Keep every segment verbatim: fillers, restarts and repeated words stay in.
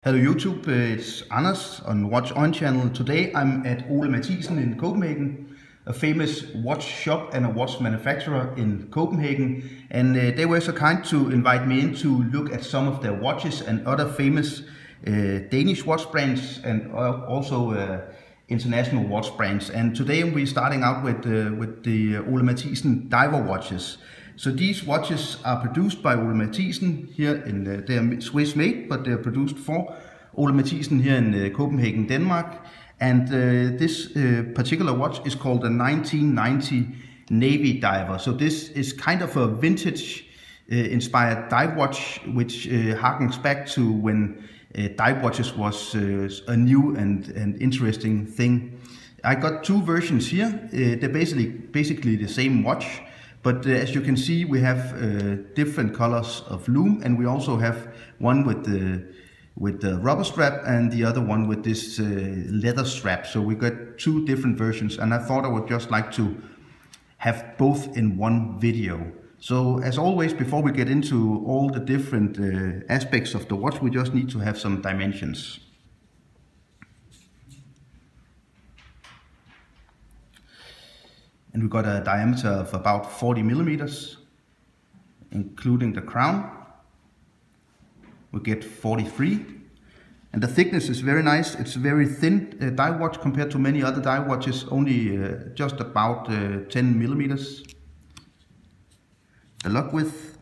Hello YouTube, it's Anders on Watch On channel. Today I'm at Ole Mathiesen in Copenhagen, a famous watch shop and a watch manufacturer in Copenhagen, and uh, they were so kind to invite me in to look at some of their watches and other famous uh, Danish watch brands and uh, also uh, international watch brands. And today we're starting out with, uh, with the Ole Mathiesen diver watches. So these watches are produced by Ole Mathiesen here in, uh, they are Swiss made, but they are produced for Ole Mathiesen here in uh, Copenhagen, Denmark. And uh, this uh, particular watch is called the nineteen ninety Navy Diver. So this is kind of a vintage uh, inspired dive watch, which uh, harkens back to when uh, dive watches was uh, a new and, and interesting thing. I got two versions here. Uh, they're basically, basically the same watch. But uh, as you can see, we have uh, different colors of loom, and we also have one with the with the rubber strap and the other one with this uh, leather strap. So we got two different versions, and I thought I would just like to have both in one video. So as always, before we get into all the different uh, aspects of the watch, we just need to have some dimensions. And we've got a diameter of about forty millimeters, including the crown. We get forty-three, and the thickness is very nice. It's a very thin uh, dive watch compared to many other dive watches, only uh, just about uh, ten millimeters. The lock width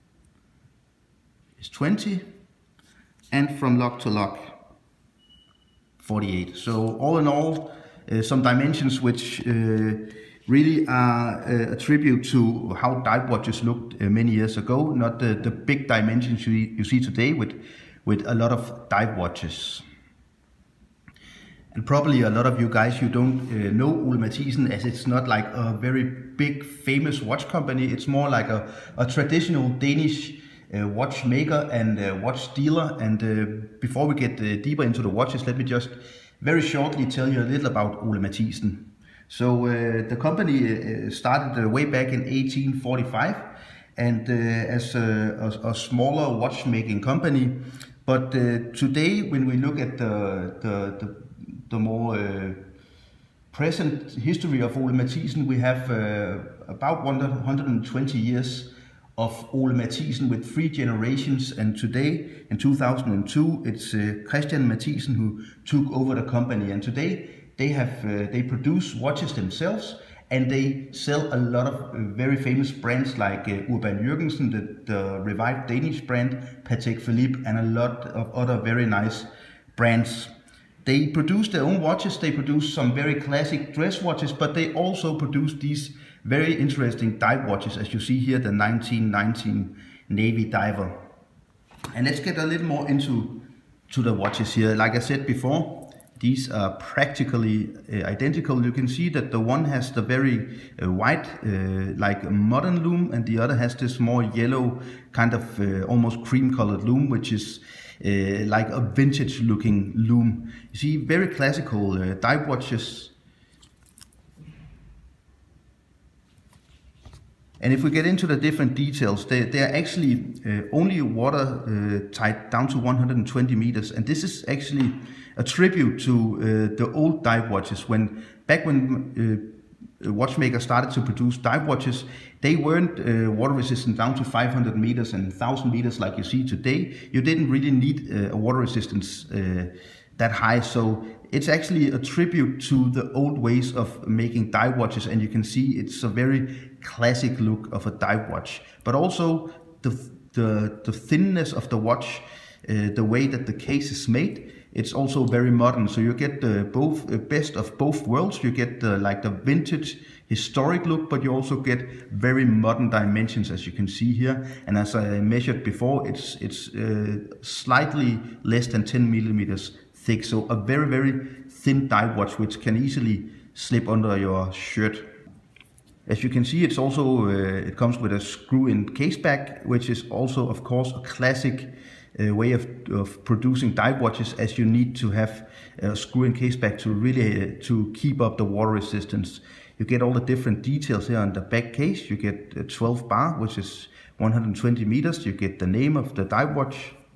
is twenty, and from lock to lock, forty-eight. So all in all, uh, some dimensions which uh, really are uh, a tribute to how dive watches looked uh, many years ago, not the, the big dimensions you, you see today with, with a lot of dive watches. And probably a lot of you guys, you don't uh, know Ole Mathiesen, as it's not like a very big famous watch company. It's more like a, a traditional Danish uh, watchmaker and uh, watch dealer. And uh, before we get uh, deeper into the watches, let me just very shortly tell you a little about Ole Mathiesen. So uh, the company uh, started uh, way back in eighteen forty-five, and uh, as a, a, a smaller watchmaking company. But uh, today, when we look at the the, the, the more uh, present history of Ole Mathiesen, we have uh, about one hundred twenty years of Ole Mathiesen with three generations. And today, in two thousand two, it's uh, Christian Mathiesen who took over the company. And today, They have uh, they produce watches themselves, and they sell a lot of uh, very famous brands like uh, Urban Jürgensen, the, the revived Danish brand, Patek Philippe, and a lot of other very nice brands. They produce their own watches. They produce some very classic dress watches, but they also produce these very interesting dive watches, as you see here, the nineteen nineteen Navy Diver. And let's get a little more into to the watches here. Like I said before, these are practically uh, identical. You can see that the one has the very uh, white, uh, like a modern loom, and the other has this more yellow, kind of uh, almost cream-colored loom, which is uh, like a vintage-looking loom. You see, very classical uh, dive watches. And if we get into the different details, they, they are actually uh, only watertight uh, down to one hundred twenty meters, and this is actually a tribute to uh, the old dive watches. When back when uh, watchmakers started to produce dive watches, they weren't uh, water resistant down to five hundred meters and one thousand meters like you see today. You didn't really need uh, a water resistance uh, that high. So it's actually a tribute to the old ways of making dive watches, and you can see it's a very classic look of a dive watch. But also the the, the thinness of the watch, uh, the way that the case is made, it's also very modern. So you get the both uh, best of both worlds. You get the, like the vintage historic look, but you also get very modern dimensions, as you can see here. And as I measured before, it's it's uh, slightly less than ten millimeters thick. So a very very thin dive watch, which can easily slip under your shirt. As you can see, it's also uh, it comes with a screw-in case back, which is also, of course, a classic Uh, way of, of producing dive watches, as you need to have a screw-in case back to really uh, to keep up the water resistance. You get all the different details here on the back case. You get uh, twelve bar, which is one hundred twenty meters. You get the name of the dive watch,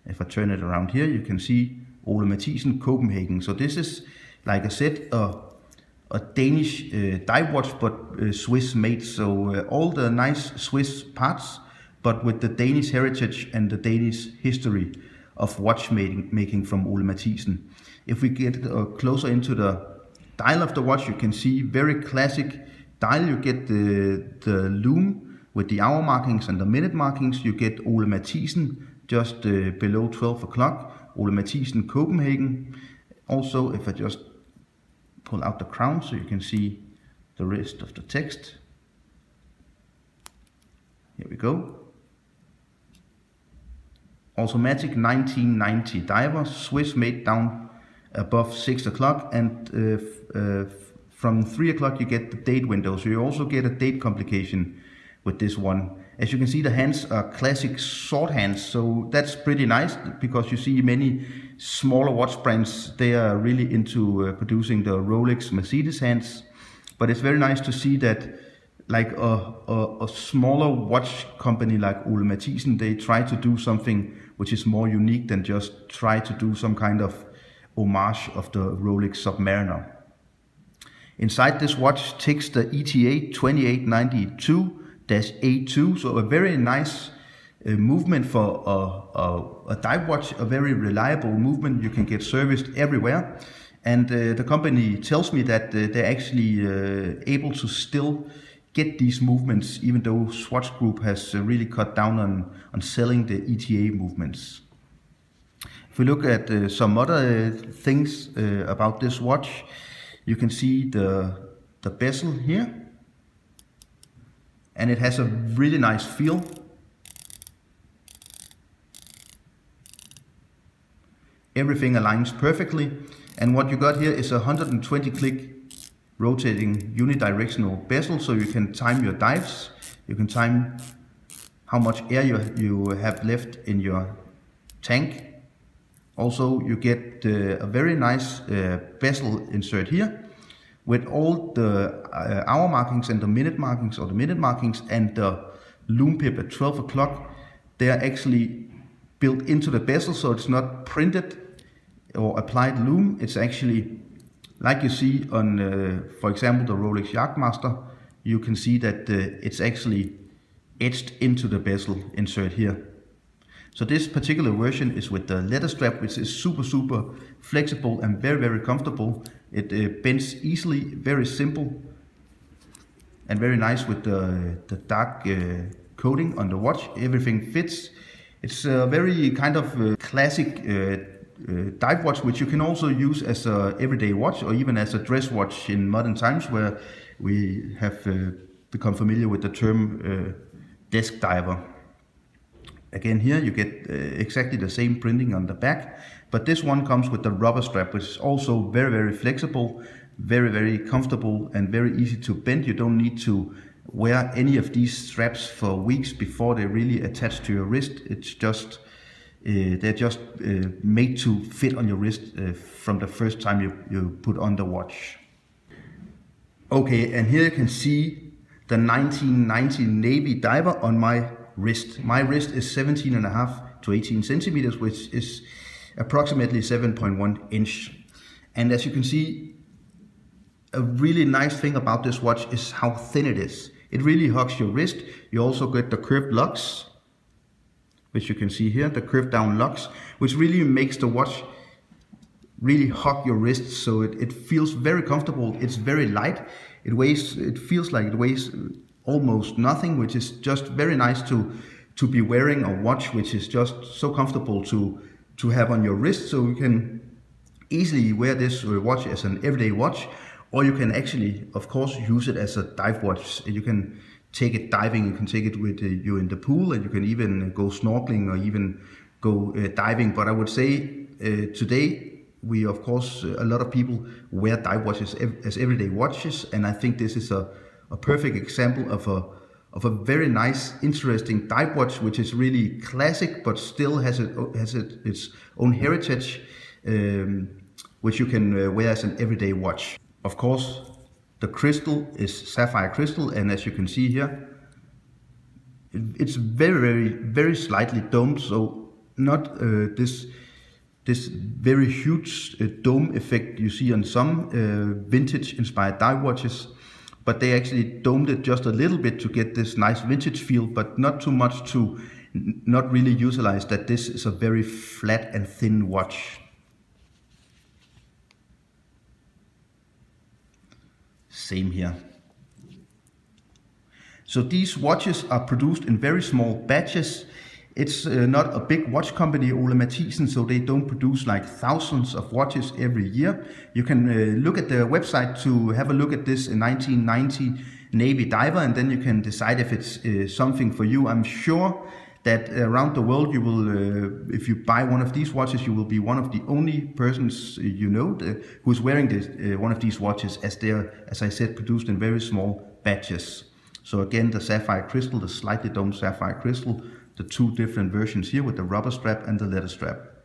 If I turn it around here, you can see Ole Mathiesen Copenhagen. So this is, like I said, a, a Danish uh, dive watch, but uh, Swiss made. So uh, all the nice Swiss parts, but with the Danish heritage and the Danish history of watchmaking making from Ole Mathiesen. If we get uh, closer into the dial of the watch, you can see very classic dial. You get the, the loom with the hour markings and the minute markings. You get Ole Mathiesen just uh, below twelve o'clock, Ole Mathiesen Copenhagen. Also, if I just pull out the crown so you can see the rest of the text. Here we go. Automatic nineteen ninety diver, Swiss made down above six o'clock, and uh, uh, from three o'clock you get the date window. So you also get a date complication with this one. As you can see, the hands are classic sword hands, so that's pretty nice, because you see many smaller watch brands, they are really into uh, producing the Rolex Mercedes hands. But it's very nice to see that like a, a, a smaller watch company like Ole Mathiesen, they try to do something which is more unique than just try to do some kind of homage of the Rolex Submariner. Inside this watch ticks the E T A twenty-eight ninety-two dash A two, so a very nice uh, movement for a, a, a dive watch, a very reliable movement. You can get serviced everywhere, and uh, the company tells me that uh, they're actually uh, able to still get these movements, even though Swatch Group has uh, really cut down on, on selling the E T A movements. If we look at uh, some other uh, things uh, about this watch, you can see the, the bezel here, and it has a really nice feel. Everything aligns perfectly, and what you got here is a one hundred twenty click rotating unidirectional bezel, so you can time your dives, you can time how much air you, you have left in your tank. Also, you get uh, a very nice uh, bezel insert here with all the uh, hour markings and the minute markings, or the minute markings and the loom pip at twelve o'clock. They are actually built into the bezel, so it's not printed or applied loom. It's actually like you see on, uh, for example, the Rolex Yachtmaster. You can see that uh, it's actually etched into the bezel insert here. So this particular version is with the leather strap, which is super, super flexible and very, very comfortable. It uh, bends easily, very simple, and very nice with the, the dark uh, coating on the watch. Everything fits. It's a very kind of uh, classic uh, uh, dive watch, which you can also use as a everyday watch, or even as a dress watch in modern times, where we have uh, become familiar with the term uh, desk diver. Again, here you get uh, exactly the same printing on the back, but this one comes with the rubber strap, which is also very, very flexible, very, very comfortable, and very easy to bend. You don't need to wear any of these straps for weeks before they really attach to your wrist. It's just uh, they're just uh, made to fit on your wrist uh, from the first time you, you put on the watch. Okay, and here you can see the nineteen ninety Navy diver on my wrist. My wrist is seventeen and a half to eighteen centimeters, which is approximately seven point one inch. And as you can see, a really nice thing about this watch is how thin it is. It really hugs your wrist. You also get the curved locks, which you can see here, the curved down locks, which really makes the watch really hug your wrist, so it, it feels very comfortable. It's very light. It weighs, it feels like it weighs almost nothing, which is just very nice to to be wearing a watch which is just so comfortable to to have on your wrist. So you can easily wear this watch as an everyday watch, or you can actually, of course, use it as a dive watch. You can take it diving, you can take it with you in the pool, and you can even go snorkeling or even go uh, diving. But I would say uh, today we, of course, a lot of people wear dive watches as everyday watches, and I think this is a a perfect example of a of a very nice, interesting dive watch, which is really classic, but still has it has it, its own heritage, um, which you can uh, wear as an everyday watch. Of course, the crystal is sapphire crystal, and as you can see here, it, it's very, very, very slightly domed. So not uh, this this very huge uh, dome effect you see on some uh, vintage inspired dive watches, but they actually domed it just a little bit to get this nice vintage feel, but not too much to not really utilize that this is a very flat and thin watch. Same here. So these watches are produced in very small batches. It's uh, not a big watch company, Ole Mathiesen, so they don't produce like thousands of watches every year. You can uh, look at their website to have a look at this in nineteen ninety Navy diver, and then you can decide if it's uh, something for you. I'm sure that around the world you will, uh, if you buy one of these watches, you will be one of the only persons you know the, who's wearing this, uh, one of these watches, as they're, as I said, produced in very small batches. So again, the sapphire crystal, the slightly domed sapphire crystal, the two different versions here with the rubber strap and the leather strap.